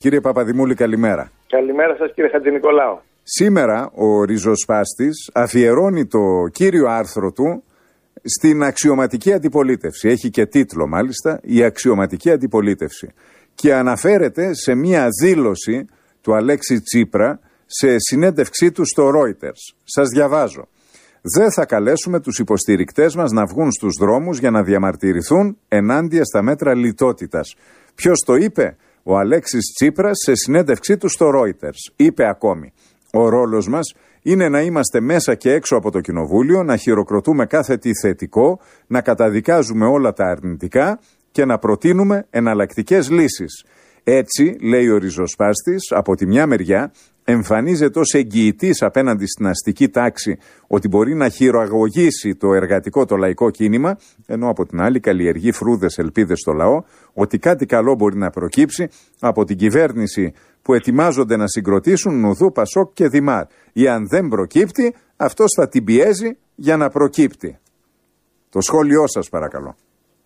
Κύριε Παπαδημούλη, καλημέρα. Καλημέρα σας, κύριε Χατζηνικολάου. Σήμερα ο ριζοσπάστης αφιερώνει το κύριο άρθρο του στην αξιωματική αντιπολίτευση. Έχει και τίτλο μάλιστα, η αξιωματική αντιπολίτευση. Και αναφέρεται σε μία δήλωση του Αλέξη Τσίπρα σε συνέντευξή του στο Reuters. Σας διαβάζω. Δεν θα καλέσουμε τους υποστηρικτές μας να βγουν στους δρόμους για να διαμαρτυρηθούν ενάντια στα μέτρα λιτότητας. Ποιος το είπε? Ο Αλέξης Τσίπρας σε συνέντευξή του στο Reuters. Είπε ακόμη, ο ρόλος μας είναι να είμαστε μέσα και έξω από το κοινοβούλιο, να χειροκροτούμε κάθε τι θετικό, να καταδικάζουμε όλα τα αρνητικά και να προτείνουμε εναλλακτικές λύσεις. Έτσι, λέει ο ριζοσπάστης, από τη μια μεριά εμφανίζεται ως εγγυητής απέναντι στην αστική τάξη ότι μπορεί να χειραγωγήσει το εργατικό, το λαϊκό κίνημα, ενώ από την άλλη καλλιεργεί φρούδες ελπίδες στο λαό ότι κάτι καλό μπορεί να προκύψει από την κυβέρνηση που ετοιμάζονται να συγκροτήσουν Νουδού, Πασόκ και Δημάρ. Ή αν δεν προκύπτει, αυτός θα την πιέζει για να προκύπτει. Το σχόλιο σας παρακαλώ.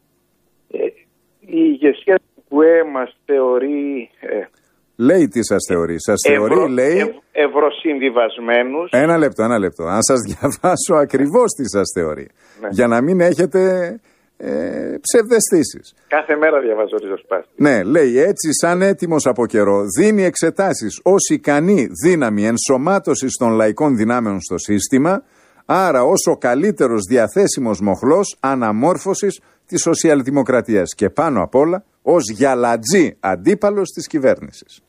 Η ηγεσία του ΚΟΕ μας θεωρεί... Λέει τι σας θεωρεί. Σας θεωρεί, λέει... Ευρωσυμβιβασμένους. Ένα λεπτό. Αν σας διαβάσω ακριβώς τι σας θεωρεί. Ναι. Για να μην έχετε ψευδαισθήσεις. Κάθε μέρα διαβάζω ριζοσπάστη. Ναι, λέει έτσι σαν έτοιμος από καιρό. Δίνει εξετάσεις ως ικανή δύναμη ενσωμάτωσης των λαϊκών δυνάμεων στο σύστημα. Άρα ως ο καλύτερος διαθέσιμος μοχλός αναμόρφωσης της σοσιαλδημοκρατίας. Και πάνω απ' όλα ως γυαλατζή αντίπαλος της κυβέρνησης.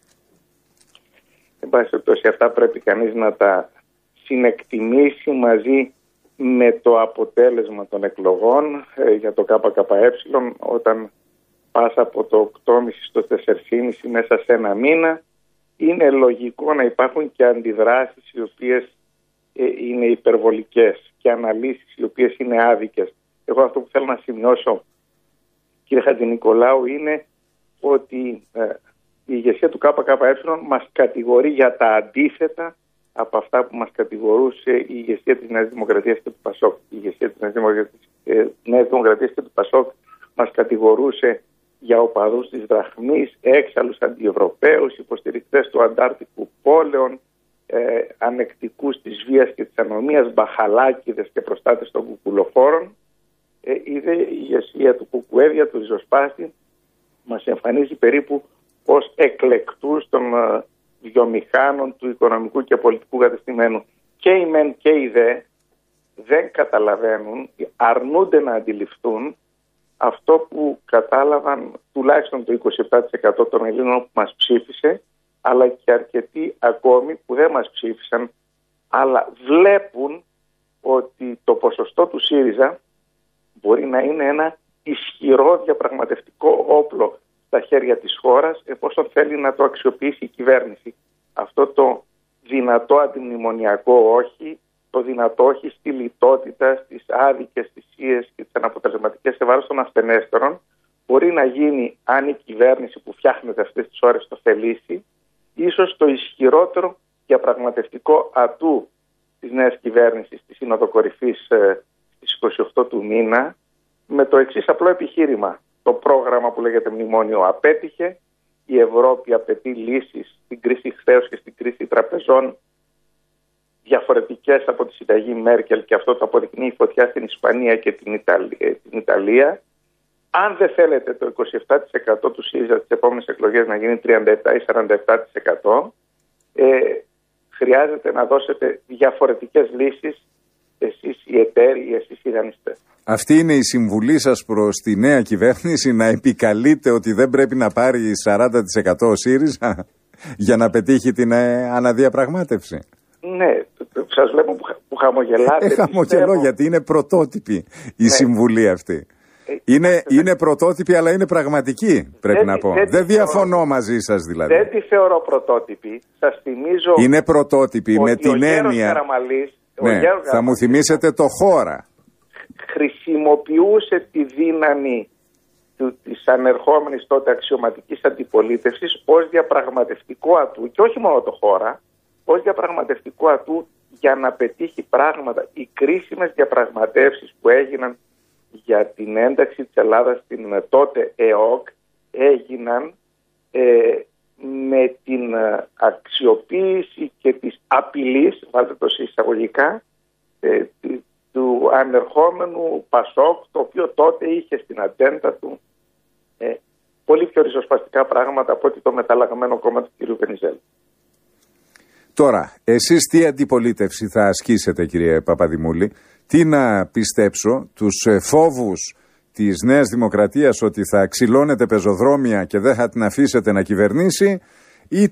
Εν πάση περιπτώσει, αυτά πρέπει κανείς να τα συνεκτιμήσει μαζί με το αποτέλεσμα των εκλογών για το ΚΚΕ, όταν πας από το 8,5 στο 4,5 μέσα σε ένα μήνα. Είναι λογικό να υπάρχουν και αντιδράσεις οι οποίες είναι υπερβολικές και αναλύσεις οι οποίες είναι άδικες. Εγώ αυτό που θέλω να σημειώσω, κύριε Χατζηνικολάου, είναι ότι η ηγεσία του ΚΚΕ μας κατηγορεί για τα αντίθετα από αυτά που μας κατηγορούσε η ηγεσία της Νέας Δημοκρατίας και του Πασόκ. Η ηγεσία της Νέας Δημοκρατίας και του Πασόκ μας κατηγορούσε για οπαδούς της δραχμής, έξαλλους αντιευρωπαίους, υποστηρικτές του αντάρτικου πόλεων, ανεκτικούς της βίας και της ανομίας, μπαχαλάκιδες και προστάτες των κουκουλοφόρων. Η ηγεσία του ΚΚΕ, του ριζοσπάστη, μας εμφανίζει περίπου ως εκλεκτούς των βιομηχάνων του οικονομικού και πολιτικού κατεστημένου. Και οι μεν και οι δε δεν καταλαβαίνουν, αρνούνται να αντιληφθούν αυτό που κατάλαβαν τουλάχιστον το 27% των Ελλήνων που μας ψήφισε, αλλά και αρκετοί ακόμη που δεν μας ψήφισαν, αλλά βλέπουν ότι το ποσοστό του ΣΥΡΙΖΑ μπορεί να είναι ένα ισχυρό διαπραγματευτικό όπλο στα χέρια της χώρας, εφόσον θέλει να το αξιοποιήσει η κυβέρνηση. Αυτό το δυνατό αντιμνημονιακό όχι, το δυνατό όχι στη λιτότητα, στις άδικες θυσίες και τις αναποτελεσματικές σε βάρος των ασθενέστερων, μπορεί να γίνει, αν η κυβέρνηση που φτιάχνεται αυτές τις ώρες το θελήσει, ίσως το ισχυρότερο διαπραγματευτικό ατού της νέας κυβέρνησης στη Σύνοδο Κορυφής στις 28 του μήνα, με το εξής απλό επιχείρημα. Το πρόγραμμα που λέγεται μνημόνιο απέτυχε, η Ευρώπη απαιτεί λύσεις στην κρίση χρέους και στην κρίση τραπεζών διαφορετικές από τη συνταγή Μέρκελ, και αυτό το αποδεικνύει η φωτιά στην Ισπανία και την Ιταλία. Αν δεν θέλετε το 27% του ΣΥΡΙΖΑ τις επόμενες εκλογές να γίνει 37% ή 47%, χρειάζεται να δώσετε διαφορετικές λύσεις εσείς οι εταίροι, εσείς οι δανειστές. Αυτή είναι η συμβουλή σας προς τη νέα κυβέρνηση, να επικαλείτε ότι δεν πρέπει να πάρει 40% ο ΣΥΡΙΖΑ για να πετύχει την αναδιαπραγμάτευση? Ναι, σας βλέπω που χαμογελάτε. Χαμογελώ γιατί είναι πρωτότυπη η συμβουλή αυτή. Είναι πρωτότυπη, αλλά είναι πραγματική, πρέπει να πω. Δεν διαφωνώ μαζί σας δηλαδή. Δεν τη θεωρώ πρωτότυπη. Σας θυμίζω. Είναι πρωτότυπη με την έννοια. Ναι, θα μου θυμίσετε το χώρα. Χρησιμοποιούσε τη δύναμη της ανερχόμενης τότε αξιωματικής αντιπολίτευσης ως διαπραγματευτικό ατού, και όχι μόνο το χώρα, ως διαπραγματευτικό ατού για να πετύχει πράγματα. Οι κρίσιμες διαπραγματεύσεις που έγιναν για την ένταξη της Ελλάδας στην τότε ΕΟΚ έγιναν με την αξιοποίηση και της απειλής, βάλτε το εισαγωγικά, του ανερχόμενου Πασόκ, το οποίο τότε είχε στην ατζέντα του πολύ πιο ριζοσπαστικά πράγματα από ότι το μεταλλαγμένο κόμμα του κ. Βενιζέλου. Τώρα, εσείς τι αντιπολίτευση θα ασκήσετε, κύριε Παπαδημούλη? Τι να πιστέψω, τους φόβους της Νέας Δημοκρατίας ότι θα ξυλώνετε πεζοδρόμια και δεν θα την αφήσετε να κυβερνήσει, ή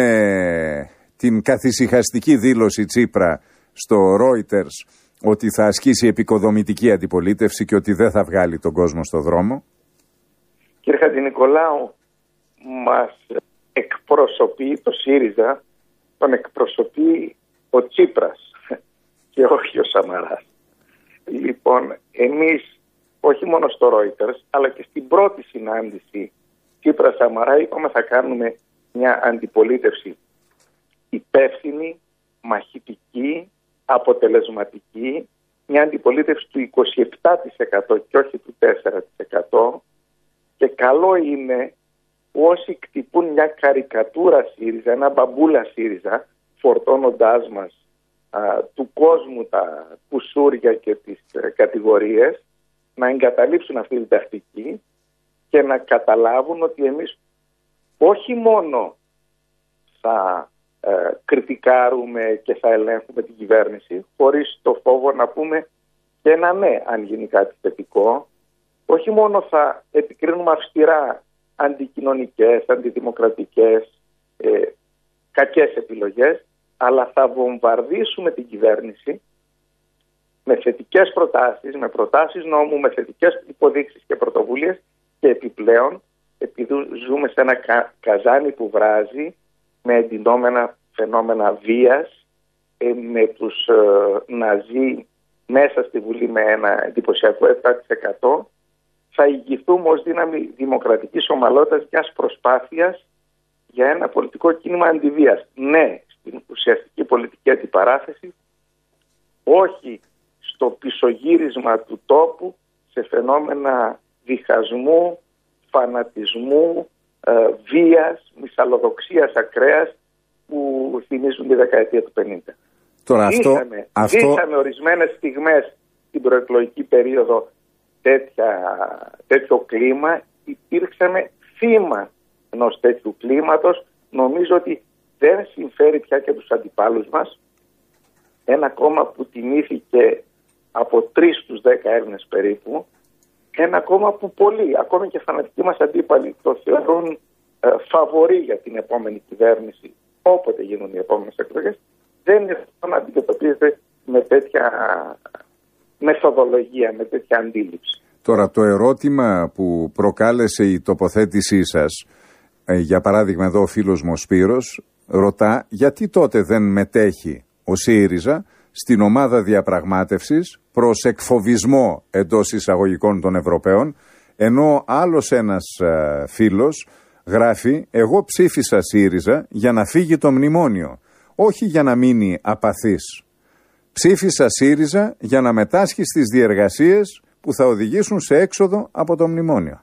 την καθησυχαστική δήλωση Τσίπρα στο Reuters ότι θα ασκήσει επικοδομητική αντιπολίτευση και ότι δεν θα βγάλει τον κόσμο στο δρόμο? Κύριε Χατζηνικολάου, μας εκπροσωπεί το ΣΥΡΙΖΑ, τον εκπροσωπεί ο Τσίπρας και όχι ο Σαμαράς. Λοιπόν, εμείς όχι μόνο στο Reuters, αλλά και στην πρώτη συνάντηση Τσίπρα-Σαμαρά είπαμε θα κάνουμε μια αντιπολίτευση υπεύθυνη, μαχητική, αποτελεσματική, μια αντιπολίτευση του 27% και όχι του 4%, και καλό είναι όσοι κτυπούν μια καρικατούρα ΣΥΡΙΖΑ, ένα μπαμπούλα ΣΥΡΙΖΑ, φορτώνοντάς μας του κόσμου τα κουσούρια και τις κατηγορίες, να εγκαταλείψουν αυτή την τακτική και να καταλάβουν ότι εμείς όχι μόνο θα κριτικάρουμε και θα ελέγχουμε την κυβέρνηση, χωρίς το φόβο να πούμε και ένα ναι αν γίνει κάτι θετικό, όχι μόνο θα επικρίνουμε αυστηρά αντικοινωνικές, αντιδημοκρατικές, κακές επιλογές, αλλά θα βομβαρδίσουμε την κυβέρνηση με θετικές προτάσεις, με προτάσεις νόμου, με θετικές υποδείξεις και πρωτοβουλίες, και επιπλέον, επειδή ζούμε σε ένα καζάνι που βράζει, με εντυνόμενα φαινόμενα βίας, με τους Ναζί μέσα στη Βουλή με ένα εντυπωσιακό 7%, θα ηγηθούμε ως δύναμη δημοκρατικής ομαλότητας μιας προσπάθειας για ένα πολιτικό κίνημα αντιβίας. Ναι, στην ουσιαστική πολιτική αντιπαράθεση, όχι στο πισωγύρισμα του τόπου σε φαινόμενα διχασμού, φανατισμού, βίας, μυσαλλοδοξίας ακραίας που θυμίζουν τη δεκαετία του 50. Τώρα Ζήσαμε ορισμένες στιγμές στην προεκλογική περίοδο τέτοιο κλίμα, υπήρξαμε θύμα ενός τέτοιου κλίματος. Νομίζω ότι δεν συμφέρει πια και τους αντιπάλους μας, ένα κόμμα που τιμήθηκε από 3 στους 10 Έλληνες περίπου, ένα κόμμα που πολλοί, ακόμη και φανατικοί μας αντίπαλοι, το θεωρούν φαβορί για την επόμενη κυβέρνηση, όποτε γίνουν οι επόμενες εκλογές, δεν είναι να αντιμετωπίζεται με τέτοια μεθοδολογία, με τέτοια αντίληψη. Τώρα, το ερώτημα που προκάλεσε η τοποθέτησή σας, για παράδειγμα εδώ ο φίλος μου ο Σπύρος ρωτά γιατί τότε δεν μετέχει ο ΣΥΡΙΖΑ στην ομάδα διαπραγμάτευσης προς εκφοβισμό εντός εισαγωγικών των Ευρωπαίων, ενώ άλλος ένας φίλος γράφει «Εγώ ψήφισα ΣΥΡΙΖΑ για να φύγει το μνημόνιο, όχι για να μείνει απαθής. Ψήφισα ΣΥΡΙΖΑ για να μετάσχει στις διεργασίες που θα οδηγήσουν σε έξοδο από το μνημόνιο».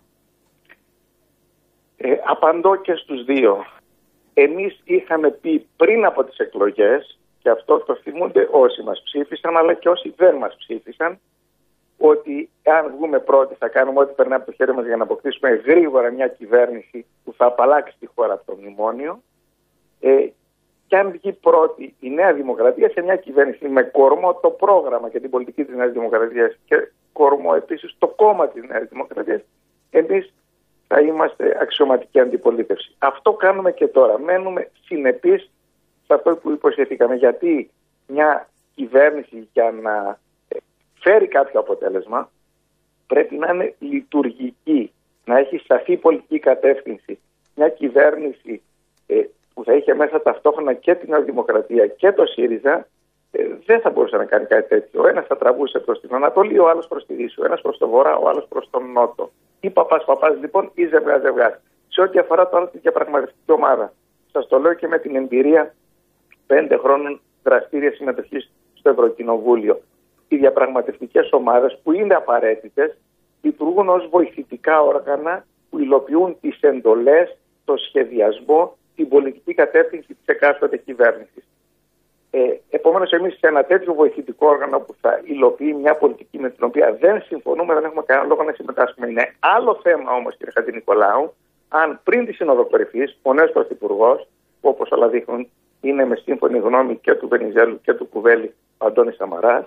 Απαντώ και στους δύο. Εμείς είχαμε πει πριν από τις εκλογές, και αυτό το θυμούνται όσοι μας ψήφισαν αλλά και όσοι δεν μας ψήφισαν, ότι αν βγούμε πρώτοι θα κάνουμε ό,τι περνάει από το χέρι μας για να αποκτήσουμε γρήγορα μια κυβέρνηση που θα απαλλάξει τη χώρα από το μνημόνιο, και αν βγει πρώτη η Νέα Δημοκρατία σε μια κυβέρνηση με κορμό το πρόγραμμα και την πολιτική της Νέας Δημοκρατίας και κορμό επίσης το κόμμα της Νέας Δημοκρατίας, εμείς θα είμαστε αξιωματική αντιπολίτευση. Αυτό κάνουμε και τώρα. Μένουμε συνεπείς σε αυτό που υποσχεθήκαμε. Γιατί μια κυβέρνηση για να φέρει κάποιο αποτέλεσμα πρέπει να είναι λειτουργική, να έχει σαφή πολιτική κατεύθυνση. Μια κυβέρνηση που θα είχε μέσα ταυτόχρονα και την Νέα Δημοκρατία και το ΣΥΡΙΖΑ δεν θα μπορούσε να κάνει κάτι τέτοιο. Ο ένας θα τραβούσε προς την Ανατολή, ο άλλος προς τη Δύση, ο ένας προς τον Βορρά, ο άλλος προς τον Νότο. Ή παπάς λοιπόν ή ζευγάς. Σε ό,τι αφορά τώρα τη διαπραγματευτική ομάδα, σας το λέω και με την εμπειρία 5 χρόνων δραστήρια συμμετοχής στο Ευρωκοινοβούλιο. Οι διαπραγματευτικές ομάδες που είναι απαραίτητες λειτουργούν ως βοηθητικά όργανα που υλοποιούν τις εντολές, το σχεδιασμό, την πολιτική κατεύθυνση της εκάστοτε κυβέρνησης. Επομένως, εμείς σε ένα τέτοιο βοηθητικό όργανο που θα υλοποιεί μια πολιτική με την οποία δεν συμφωνούμε, δεν έχουμε κανένα λόγο να συμμετάσχουμε. Είναι άλλο θέμα όμως, κύριε Χατζηνικολάου, αν πριν τη Σύνοδο Κορυφής ο νέος πρωθυπουργός, που όπως όλα δείχνουν είναι με σύμφωνη γνώμη και του Βενιζέλου και του Κουβέλη ο Αντώνης Σαμαράς,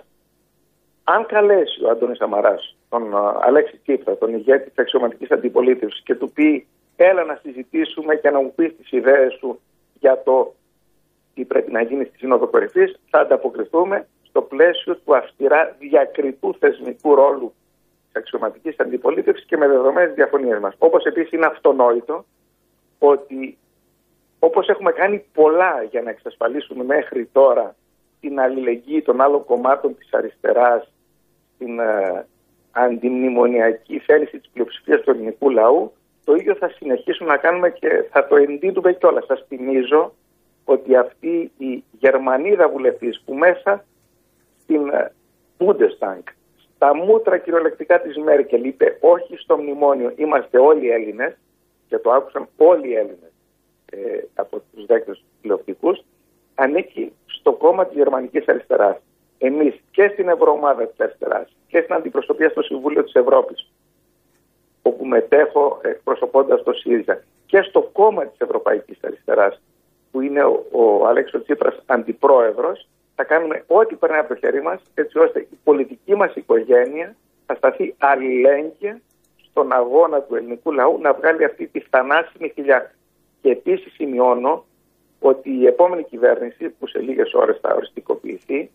αν καλέσει ο Αντώνης Σαμαράς τον Αλέξη Τσίπρα, τον ηγέτη της αξιωματικής αντιπολίτευσης, και του πει έλα να συζητήσουμε και να μου πεις τις ιδέες σου για το τι πρέπει να γίνει στη Σύνοδο Κορυφής, θα ανταποκριθούμε στο πλαίσιο του αυστηρά διακριτού θεσμικού ρόλου της αξιωματικής αντιπολίτευσης και με δεδομένες διαφωνίες μας. Όπως επίσης είναι αυτονόητο ότι όπως έχουμε κάνει πολλά για να εξασφαλίσουμε μέχρι τώρα την αλληλεγγύη των άλλων κομμάτων της αριστεράς, την αντιμνημονιακή θέληση της πλειοψηφίας του ελληνικού λαού, το ίδιο θα συνεχίσουμε να κάνουμε και θα το εντείνουμε κιόλας. Σας θυμίζω ότι αυτή η Γερμανίδα βουλευτής που μέσα στην Bundestag, στα μούτρα κυριολεκτικά της Μέρκελ, είπε όχι στο μνημόνιο, είμαστε όλοι Έλληνες, και το άκουσαν όλοι οι Έλληνες από τους δέκτες τηλεοπτικούς, ανήκει στο κόμμα της Γερμανικής Αριστεράς. Εμείς και στην Ευρωομάδα της Αριστεράς και στην αντιπροσωπεία στο Συμβούλιο της Ευρώπης, όπου μετέχω εκπροσωπώντας το ΣΥΡΙΖΑ, και στο κόμμα της Ευρωπαϊκής Αριστεράς, που είναι ο Αλέξης Τσίπρας αντιπρόεδρος, θα κάνουμε ό,τι περνάει από το χέρι μας, έτσι ώστε η πολιτική μας οικογένεια θα σταθεί αλληλέγγυα στον αγώνα του ελληνικού λαού να βγάλει αυτή τη θανάσιμη χιλιά. Και επίσης σημειώνω ότι η επόμενη κυβέρνηση, που σε λίγες ώρες θα οριστικοποιηθεί,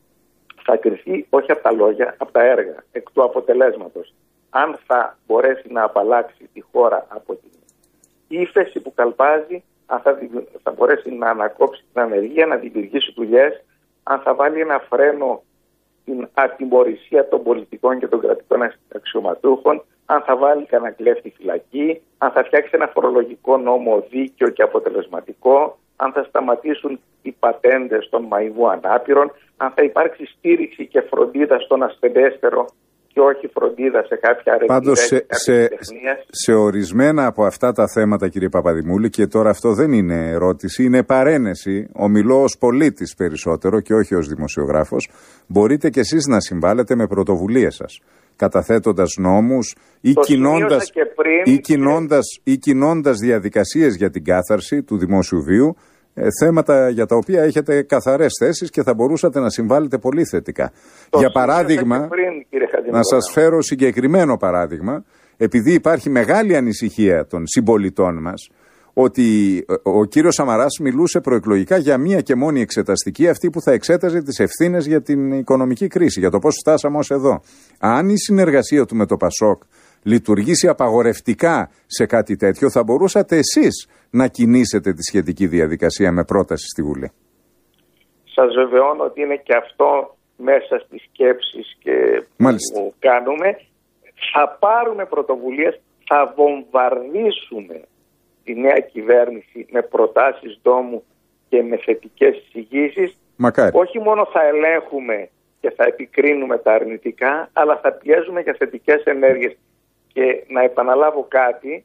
θα κριθεί όχι από τα λόγια, από τα έργα, εκ του αποτελέσματος. Αν θα μπορέσει να απαλλάξει τη χώρα από την ύφεση που καλπάζει, αν θα μπορέσει να ανακόψει την ανεργία, να δημιουργήσει δουλειές, αν θα βάλει ένα φρένο στην ατιμωρησία των πολιτικών και των κρατικών αξιωματούχων, αν θα βάλει κανένα κλέφτη φυλακή, αν θα φτιάξει ένα φορολογικό νόμο δίκαιο και αποτελεσματικό, αν θα σταματήσουν οι πατέντες των μαϊμού ανάπηρων, αν θα υπάρξει στήριξη και φροντίδα στον ασθενέστερο και όχι φροντίδα σε κάποια αρετή. Πάντως σε ορισμένα από αυτά τα θέματα, κύριε Παπαδημούλη, και τώρα αυτό δεν είναι ερώτηση, είναι παρένεση, ομιλώ ως πολίτης περισσότερο και όχι ως δημοσιογράφος, μπορείτε κι εσείς να συμβάλλετε με πρωτοβουλίες σας, καταθέτοντας νόμους ή κινώντας διαδικασίες για την κάθαρση του δημόσιου βίου, θέματα για τα οποία έχετε καθαρές θέσεις και θα μπορούσατε να συμβάλλετε πολύ θετικά. Για παράδειγμα, να σας φέρω συγκεκριμένο παράδειγμα, επειδή υπάρχει μεγάλη ανησυχία των συμπολιτών μας ότι ο κύριος Σαμαράς μιλούσε προεκλογικά για μία και μόνη εξεταστική, αυτή που θα εξέταζε τις ευθύνες για την οικονομική κρίση, για το πώς φτάσαμε ως εδώ. Αν η συνεργασία του με το ΠΑΣΟΚ λειτουργήσει απαγορευτικά σε κάτι τέτοιο, θα μπορούσατε εσείς να κινήσετε τη σχετική διαδικασία με πρόταση στη Βουλή. Σας βεβαιώνω ότι είναι και αυτό μέσα στις σκέψεις και που κάνουμε. Θα πάρουμε πρωτοβουλίες, θα βομβαρδίσουμε τη νέα κυβέρνηση με προτάσεις νόμου και με θετικές εισηγήσεις. Όχι μόνο θα ελέγχουμε και θα επικρίνουμε τα αρνητικά, αλλά θα πιέζουμε για θετικές ενέργειες. Και να επαναλάβω κάτι,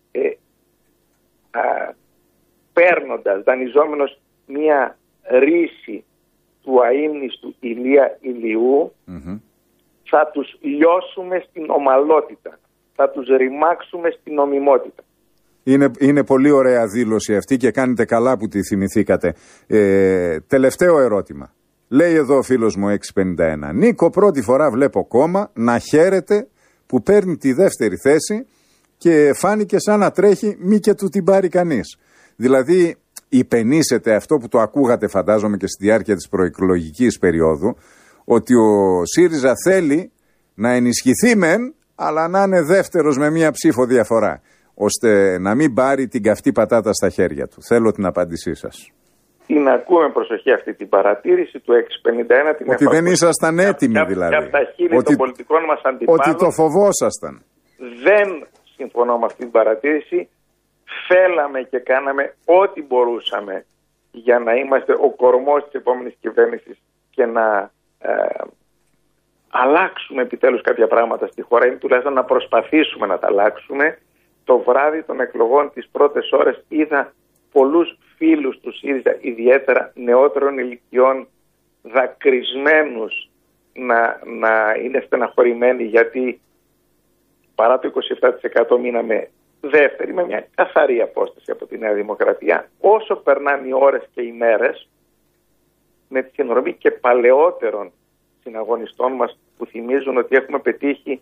παίρνοντας, δανειζόμενος μία ρίση του αείμνηστου Ηλία Ηλιού, θα τους λιώσουμε στην ομαλότητα, θα τους ρημάξουμε στην νομιμότητα. Είναι πολύ ωραία δήλωση αυτή και κάνετε καλά που τη θυμηθήκατε. Τελευταίο ερώτημα. Λέει εδώ ο φίλος μου 651. Νίκο, πρώτη φορά βλέπω κόμμα να χαίρεται που παίρνει τη δεύτερη θέση και φάνηκε σαν να τρέχει μη και του την πάρει κανείς. Δηλαδή υπενήσεται αυτό που το ακούγατε φαντάζομαι και στη διάρκεια της προεκλογικής περίοδου, ότι ο ΣΥΡΙΖΑ θέλει να ενισχυθεί μεν, αλλά να είναι δεύτερος με μία ψήφο διαφορά, ώστε να μην πάρει την καυτή πατάτα στα χέρια του. Θέλω την απάντησή σας. Την ακούμε προσοχή αυτή την παρατήρηση του 651. Την ότι δεν ήσασταν έτοιμοι δηλαδή. Από τα χείλη των πολιτικών μας αντιπάλων. Ότι το φοβόσασταν. Δεν συμφωνώ με αυτή την παρατήρηση. Θέλαμε και κάναμε ό,τι μπορούσαμε για να είμαστε ο κορμός της επόμενης κυβέρνησης και να αλλάξουμε επιτέλους κάποια πράγματα στη χώρα, ή τουλάχιστον να προσπαθήσουμε να τα αλλάξουμε. Το βράδυ των εκλογών, τις πρώτες ώρες, είδα πολλούς φίλους του ΣΥΡΙΖΑ, ιδιαίτερα νεότερων ηλικιών, δακρυσμένους να είναι στεναχωρημένοι, γιατί παρά το 27% μείναμε δεύτεροι με μια καθαρή απόσταση από τη Νέα Δημοκρατία. Όσο περνάνε οι ώρες και οι μέρες, με τη συνδρομή και παλαιότερων συναγωνιστών μας που θυμίζουν ότι έχουμε πετύχει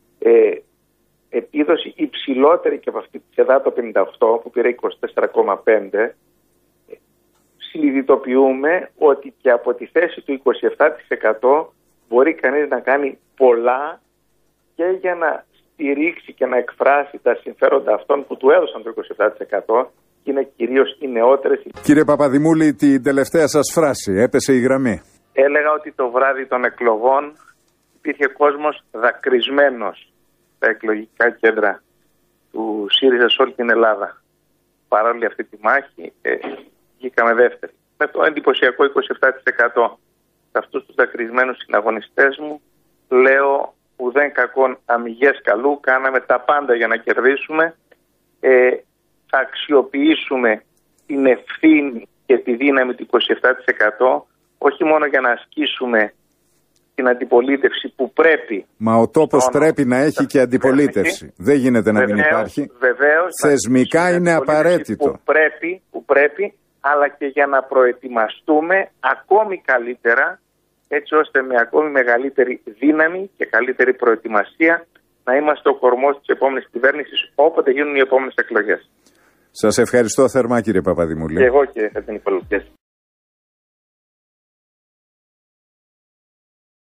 επίδοση υψηλότερη και από αυτή τη ΣΕΔΑ το 58 που πήρε 24,5, συνειδητοποιούμε ότι και από τη θέση του 27% μπορεί κανείς να κάνει πολλά και για να στηρίξει και να εκφράσει τα συμφέροντα αυτών που του έδωσαν το 27% και είναι κυρίως οι νεότερες. Κύριε Παπαδημούλη, την τελευταία σας φράση, έπεσε η γραμμή. Έλεγα ότι το βράδυ των εκλογών υπήρχε κόσμος δακρυσμένος στα εκλογικά κέντρα του ΣΥΡΙΖΑ σε όλη την Ελλάδα. Παρόλη αυτή τη μάχη βγήκαμε δεύτεροι. Με το εντυπωσιακό 27%. Σε αυτούς τους δακρυσμένους συναγωνιστές μου λέω ουδέν κακόν αμυγές καλού, κάναμε τα πάντα για να κερδίσουμε. Θα αξιοποιήσουμε την ευθύνη και τη δύναμη του 27% όχι μόνο για να ασκήσουμε την αντιπολίτευση που πρέπει. Μα ο τόπος πρέπει να έχει και αντιπολίτευση. Δεν γίνεται να μην υπάρχει. Βεβαίως, θεσμικά είναι απαραίτητο. Που πρέπει, αλλά και για να προετοιμαστούμε ακόμη καλύτερα, έτσι ώστε με ακόμη μεγαλύτερη δύναμη και καλύτερη προετοιμασία να είμαστε ο κορμός της επόμενης κυβέρνησης όποτε γίνουν οι επόμενες εκλογές. Σας ευχαριστώ θερμά, κύριε Παπαδημούλη. Και εγώ, κύριε Νικολάκη.